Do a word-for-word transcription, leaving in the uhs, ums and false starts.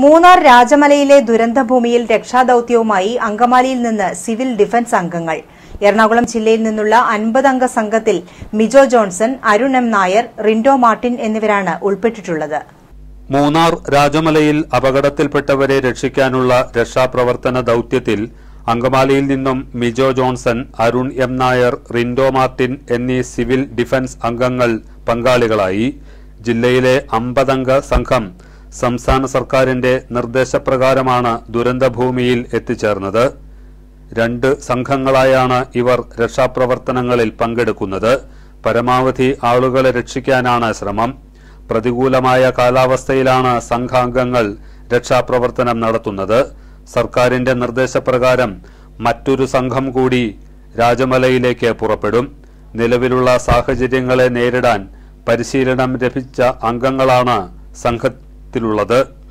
മൂന്നാർ രാജമലയിലെ ദുരന്തഭൂമിയിൽ രക്ഷാദൌത്യവുമായി അങ്കമാലിയിൽ നിന്ന് civil defence അംഗങ്ങൾ. എറണാകുളം ജില്ലയിൽ നിന്നുള്ള അൻപത് അംഗ സംഘത്തിൽ Mijo Johnson, Arun M Nair, Rindo Martin എന്നിവരാണ് ഉൾപ്പെട്ടിട്ടുള്ളത്. മൂന്നാർ രാജമലയിൽ അപകടത്തിൽപ്പെട്ടവരെ രക്ഷിക്കാനുള്ള രക്ഷാപ്രവർത്തന ദൌത്യത്തിൽ അങ്കമാലിയിൽ നിന്നും Mijo Johnson, Arun M Nair, Rindo Martin എന്നീ സിവിൽ ഡിഫൻസ് അംഗങ്ങൾ പങ്കാളികളായി. ജില്ലയിലെ അമ്പതംഗ സംഘം സംസ്ഥാന സർക്കാരിന്റെ നിർദ്ദേശപ്രകാരമാണ് ദുരന്തഭൂമിയിൽ എത്തിച്ചേർന്നത്. രണ്ട് സംഘങ്ങളായാണ് ഇവർ രക്ഷാപ്രവർത്തനങ്ങളിൽ പങ്കെടുക്കുന്നത്. പരമാവധി ആളുകളെ രക്ഷിക്കാനാണ് ശ്രമം. പ്രതികൂലമായ കാലാവസ്ഥയിലാണ് സംഘാംഗങ്ങൾ രക്ഷാപ്രവർത്തനം നടത്തുന്നത്. സർക്കാരിന്റെ നിർദ്ദേശപ്രകാരം മറ്റൊരു സംഘം കൂടി രാജമലയിലേക്ക് പുറപ്പെടും. നിലവിലുള്ള സാഹചര്യങ്ങളെ നേരിടാൻ പരിശീലനം ലഭിച്ച അംഗങ്ങളാണ് സംഘത്തിലുള്ളത്.